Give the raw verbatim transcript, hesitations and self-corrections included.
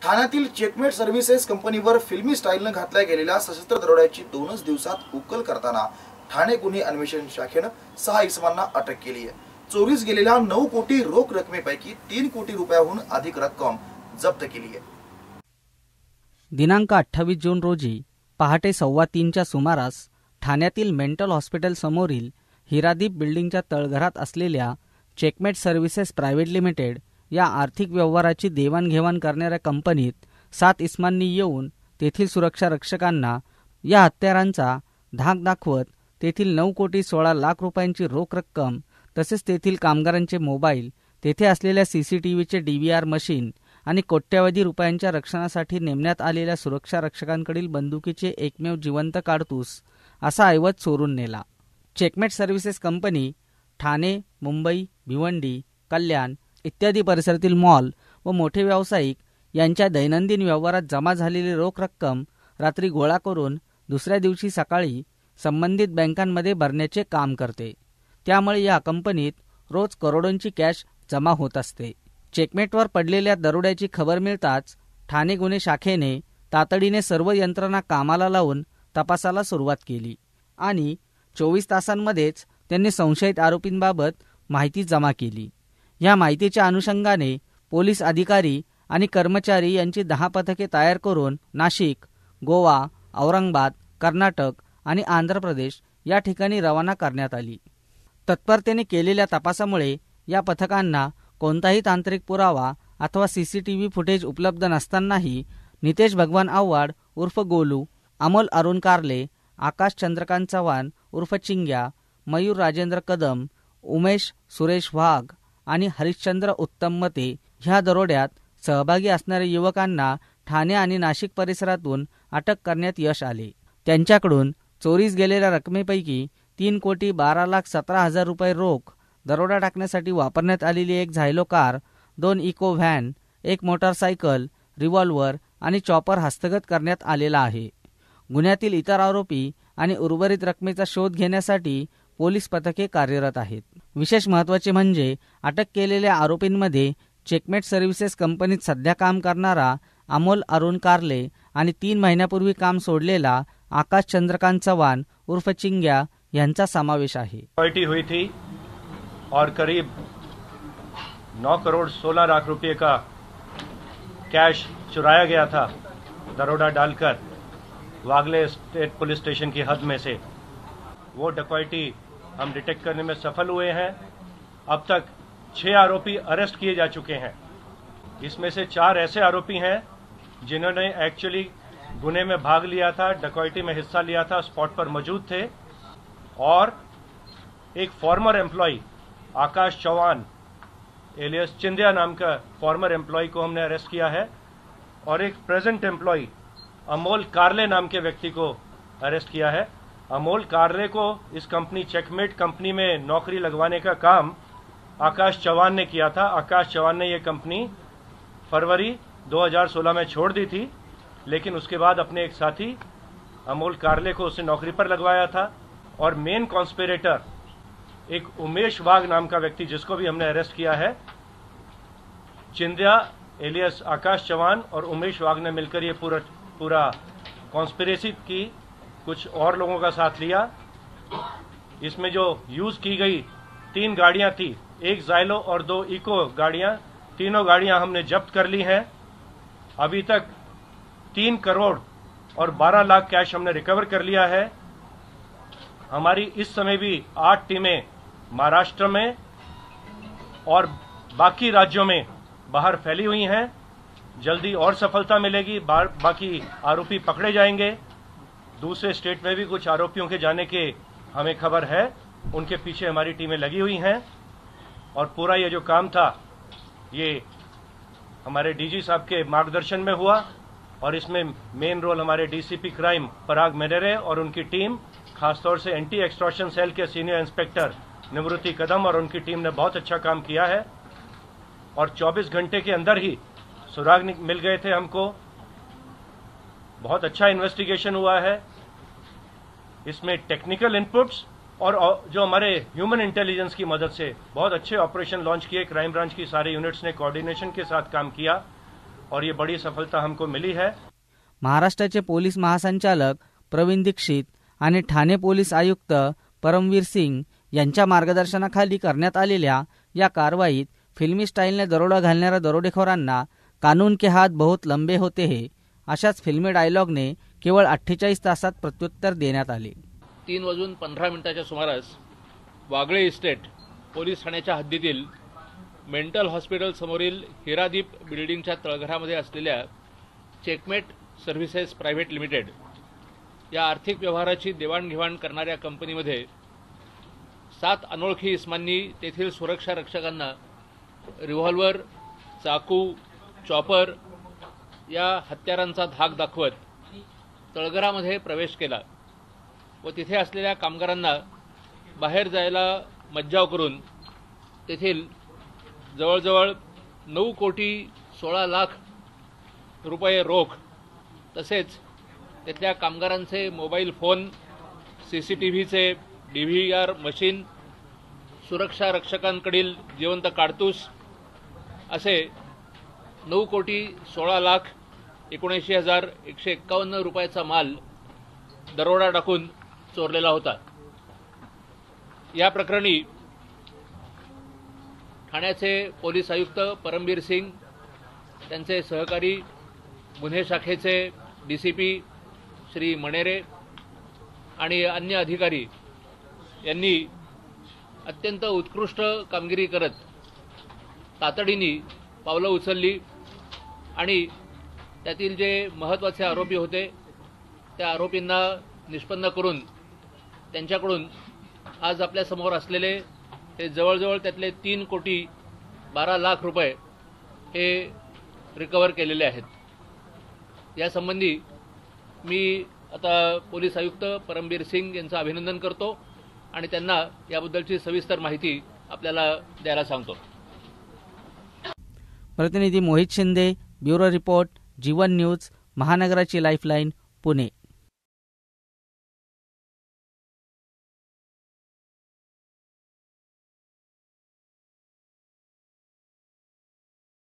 ठाण्यातील checkmate services कंपनीवर फिल्मी स्टाईलनं घातल्या गेलेल्या सशस्त्र दरोड्याची दोनच दिवसात उकल करताना ठाणे गुन्हे अन्वेषण शाखेनं सहा इसमांना अटक केली आहे। चोरीस गेलेल्या नऊ कोटी रोख रकमेपैकी तीन कोटी रुपयाहून अधिक रक्कम जप्त केली आहे। दिनांक अठ्ठावीस जून रोजी पहाटे सव्वा तीनच्या सुमारास ठाण्यातील मेंटल हॉस्पिटल समोरील हिरादीप बिल्डिंगच्या तळघरात असलेल्या चेकमेट सर्व्हिसेस प्रायव्हेट लिमिटेड या आर्थिक व्यवहाराची देवाणघेवाण करणाऱ्या कंपनीत सात इस्मांनी येऊन तेथील सुरक्षा रक्षकांना या हत्यारांचा धाक दाखवत तेथील नऊ कोटी सोळा लाख रुपयांची रोख रक्कम तसेच तेथील कामगारांचे मोबाईल, तेथे असलेल्या सीसीटीव्हीचे डीव्हीआर मशीन आणि कोट्यवधी रुपयांच्या रक्षणासाठी नेमण्यात आलेल्या सुरक्षा रक्षकांकडील बंदुकीचे एकमेव जिवंत काडतूस असा ऐवज चोरून नेला। Checkmate services company Thane, Mumbai, Bhiwandi, Kalyan इत्यादी परिसरातील मॉल व मोठे व्यावसायिक यांच्या दैनंदिन व्यवहारात जमा झालेली रोख रक्कम रात्री गोळा करून दुसऱ्या दिवशी सकाळी संबंधित बँकांमध्ये भरण्याचे काम करते। त्यामुळे या कंपनीत रोज करोडोंची कॅश जमा होत असते। चेकमेटवर पडलेल्या दरोड्याची खबर मिळताच ठाणे गुन्हे शाखेने तातडीने सर्व यंत्रणा कामाला लावून तपासाला सुरुवात केली आणि चोवीस तासांमध्येच त्यांनी संशयित आरोपींबाबत माहिती जमा केली। या माहितीच्या अनुषंगाने पोलीस अधिकारी आणि कर्मचारी यांची दहा पथके तयार करून नाशिक, गोवा, औरंगाबाद, कर्नाटक आणि आंध्र प्रदेश या ठिकाणी रवाना करण्यात आली। तत्परतेने केलेल्या तपासामुळे या पथकांना कोणताही तांत्रिक पुरावा अथवा सीसीटीव्ही फुटेज उपलब्ध नसतानाही नितेश भगवान आव्हाड उर्फ गोलू, अमोल अरुण कारले, आकाश चंद्रकांत चव्हाण उर्फ चिंग्या, मयूर राजेंद्र कदम, उमेश सुरेश वाघ आणि हरिश्चंद्र उत्तम मते ह्या दरोड्यात सहभागी असणाऱ्या युवकांना ठाणे आणि नाशिक परिसरातून अटक करण्यात यश आले। त्यांच्याकडून चोरीस गेलेल्या रकमेपैकी तीन कोटी बारा लाख सतरा हजार रुपये रोख, दरोडा टाकण्यासाठी वापरण्यात आलेली एक झायलो कार, दोन इको व्हॅन, एक मोटारसायकल, रिव्हॉल्वर आणि चॉपर हस्तगत करण्यात आलेला आहे। गुन्ह्यातील इतर आरोपी आणि उर्वरित रकमेचा शोध घेण्यासाठी पोलीस पथके कार्यरत आहेत। विशेष महत्त्वाचे म्हणजे अटक केलेल्या आरोपींमध्ये चेकमेट सर्व्हिसेस कंपनीत सध्या काम करणारा अमोल अरुण कारले आणि तीन महिन्यापूर्वी काम सोडलेला आकाश चंद्रकांत चव्हाण उर्फ चिंग्या यांचा समावेश आहे। पार्टी हुई थी और करीब नौ करोड़ सोलह लाख रुपए का कैश चुराया गया था दरोड़ा डालकर वागले स्टेट पुलिस स्टेशन की हद में से। वो डकैती हम डिटेक्ट करने में सफल हुए हैं। अब तक छह आरोपी अरेस्ट किए जा चुके हैं। इसमें से चार ऐसे आरोपी हैं जिन्होंने एक्चुअली गुने में भाग लिया था, डकैती में हिस्सा लिया था, स्पॉट पर मौजूद थे। और एक former employee Akash Chauhan alias Chindiya नाम का फॉर्मर एम्प्लॉय को हमने अरेस्ट किया है और एक प्रेजेंट एम्प्लॉय अमोल कारले नाम के व्यक्ति को अरेस्ट किया है। अमोल कारले को इस कंपनी चेकमेट कंपनी में नौकरी लगवाने का काम आकाश चौहान ने किया था। आकाश चौहान ने ये कंपनी फरवरी दो हज़ार सोलह में छोड़ दी थी, लेकिन उसके बाद अपने एक साथी अमोल कारले को उसे नौकरी पर लगवाया था। और मेन कॉन्स्पिरेटर एक उमेश वाघ नाम का व्यक्ति जिसको भी हमने अरेस्ट किया है, चिंदिया एलियस आकाश चौहान और उमेश वाघ ने मिलकर ये पूरा पूरा कॉन्स्पिरेसी की, कुछ और लोगों का साथ लिया। इसमें जो यूज की गई तीन गाड़ियां थी, एक जाइलो और दो इको गाड़ियां, तीनों गाड़ियां हमने जब्त कर ली हैं। अभी तक तीन करोड़ और बारह लाख कैश हमने रिकवर कर लिया है। हमारी इस समय भी आठ टीमें महाराष्ट्र में और बाकी राज्यों में बाहर फैली हुई हैं। जल्दी और सफलता मिलेगी, बाकी आरोपी पकड़े जाएंगे। दूसरे स्टेट में भी कुछ आरोपियों के जाने के हमें खबर है, उनके पीछे हमारी टीमें लगी हुई हैं। और पूरा ये जो काम था ये हमारे डीजी साहब के मार्गदर्शन में हुआ और इसमें मेन रोल हमारे डीसीपी क्राइम पराग मेनेरे और उनकी टीम, खासतौर से एंटी एक्सटॉर्शन सेल के सीनियर इंस्पेक्टर निवृत्ति कदम और उनकी टीम ने बहुत अच्छा काम किया है। और चौबीस घंटे के अंदर ही सुराग मिल गए थे हमको। बहुत अच्छा इन्वेस्टिगेशन हुआ है। इसमें टेक्निकल इनपुट्स और जो हमारे ह्यूमन इंटेलिजेंस की मदद से बहुत अच्छे ऑपरेशन लॉन्च किए। क्राइम ब्रांच की सारे यूनिट्स ने कोऑर्डिनेशन के साथ काम किया और ये बड़ी सफलता हमको मिली है। महाराष्ट्राचे पोलीस महासंचालक प्रवीण दीक्षित आणि ठाणे पोलीस आयुक्त परमवीर सिंग यांच्या मार्गदर्शनाखाली करण्यात आलेल्या या कारवाईत फिल्मी स्टाईलने दरोडा घालणाऱ्या दरोडेखोरांना कानून के हात बहुत लंबे होते हैं अशाच फिल्मी डायलॉगने केवळ अठ्ठेचाळीस तासात प्रत्युत्तर देण्यात आले। तीन वाजून पंधरा मिनिटाच्या सुमारास वागळे इस्टेट पोलीस ठाण्याच्या हद्दीतील मेंटल हॉस्पिटल समोरील हिरादीप बिल्डिंगच्या तळघरामध्ये असलेल्या चेकमेट सर्व्हिसेस प्रायव्हेट लिमिटेड या आर्थिक व्यवहाराची देवाणघेवाण करणाऱ्या कंपनीमध्ये सात अनोळखी इस्मांनी तेथील सुरक्षा रक्षकांना रिव्हॉल्वर, चाकू, चॉपर या हत्यारांचा धाक दाखवत तळघरामध्ये प्रवेश केला व तिथे असलेल्या कामगारांना बाहेर जायला मज्जाव करून तेथील जवळजवळ नऊ कोटी सोळा लाख रुपये रोख तसेच तिथल्या कामगारांचे mobile phone, C C T व्हीचे डी व्ही आर मशीन, सुरक्षा रक्षकांकडील जिवंत काडतूस असे नऊ कोटी सोळा लाख एकोणऐंशी हजार एकशे एक्कावन्न रुपयाचा माल दरोडा टाकून चोरलेला होता। या प्रकरणी ठाण्याचे पोलीस आयुक्त परमवीर सिंग, त्यांचे सहकारी गुन्हे शाखेचे D C P Shri Manere आणि अन्य अधिकारी यांनी अत्यंत उत्कृष्ट कामगिरी करत तातडीने पावलं उचलली आणि त्यातील जे महत्त्वाचे आरोपी होते त्या आरोपींना निष्पन्न करून त्यांच्याकडून आज आपल्या समोर असलेले हे जवळजवळ त्यातले तीन कोटी बारा लाख रुपये हे रिकवर केलेले आहेत। यासंबंधी मी आता पोलीस आयुक्त परमवीर सिंग यांचं अभिनंदन करतो आणि त्यांना याबद्दलची सविस्तर माहिती आपल्याला द्यायला सांगतो। प्रतिनिधी Mohit Shinde, bureau report, Jeevan news, महानगराची लाईफलाईन, पुणे।